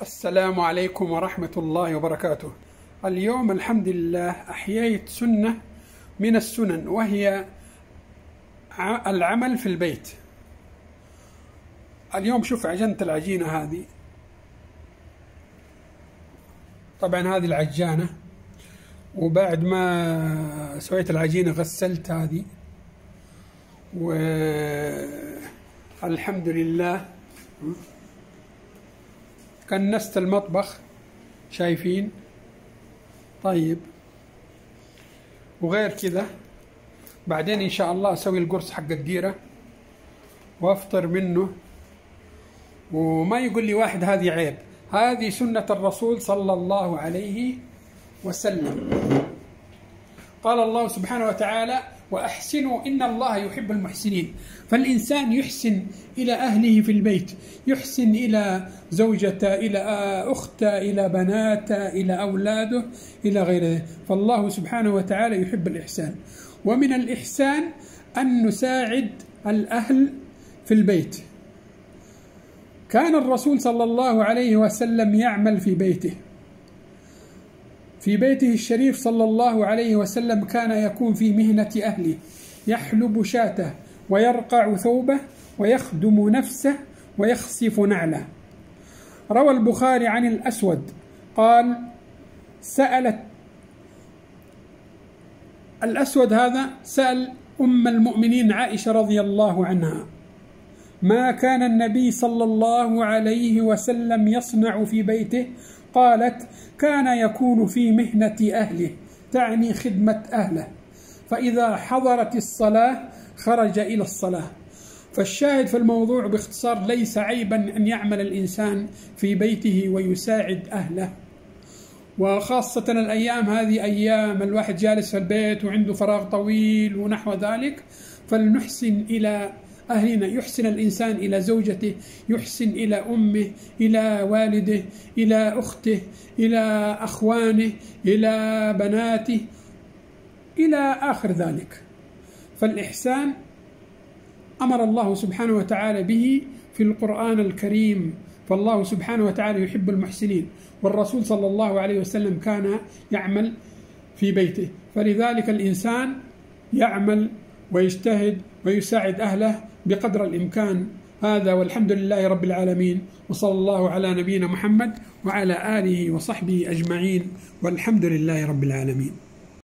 السلام عليكم ورحمة الله وبركاته. اليوم الحمد لله أحييت سنة من السنن، وهي العمل في البيت. اليوم شوف عجنت العجينة هذه، طبعا هذه العجانة، وبعد ما سويت العجينة غسلت هذه، والحمد لله كنست المطبخ شايفين. طيب، وغير كذا بعدين إن شاء الله أسوي القرص حق الديرة وأفطر منه، وما يقول لي واحد هذه عيب، هذه سنة الرسول صلى الله عليه وسلم. قال الله سبحانه وتعالى: وأحسنوا إن الله يحب المحسنين. فالإنسان يحسن إلى أهله في البيت، يحسن إلى زوجته، إلى أخته، إلى بناته، إلى أولاده، إلى غيره. فالله سبحانه وتعالى يحب الإحسان، ومن الإحسان أن نساعد الأهل في البيت. كان الرسول صلى الله عليه وسلم يعمل في بيته الشريف صلى الله عليه وسلم، كان يكون في مهنة أهله، يحلب شاته ويرقع ثوبه ويخدم نفسه ويخسف نعله. روى البخاري عن الأسود قال: سألت الأسود هذا سأل أم المؤمنين عائشة رضي الله عنها: ما كان النبي صلى الله عليه وسلم يصنع في بيته؟ قالت: كان يكون في مهنة أهله، تعني خدمة أهله، فإذا حضرت الصلاة خرج إلى الصلاة. فالشاهد في الموضوع باختصار: ليس عيبا أن يعمل الإنسان في بيته ويساعد أهله، وخاصة الأيام هذه أيام الواحد جالس في البيت وعنده فراغ طويل ونحو ذلك، فلنحسن إلى أهلنا. يحسن الإنسان إلى زوجته، يحسن إلى أمه، إلى والده، إلى أخته، إلى أخوانه، إلى بناته، إلى آخر ذلك. فالإحسان أمر الله سبحانه وتعالى به في القرآن الكريم، فالله سبحانه وتعالى يحب المحسنين، والرسول صلى الله عليه وسلم كان يعمل في بيته. فلذلك الإنسان يعمل ويجتهد ويساعد أهله بقدر الإمكان. هذا، والحمد لله رب العالمين، وصلى الله على نبينا محمد وعلى آله وصحبه أجمعين، والحمد لله رب العالمين.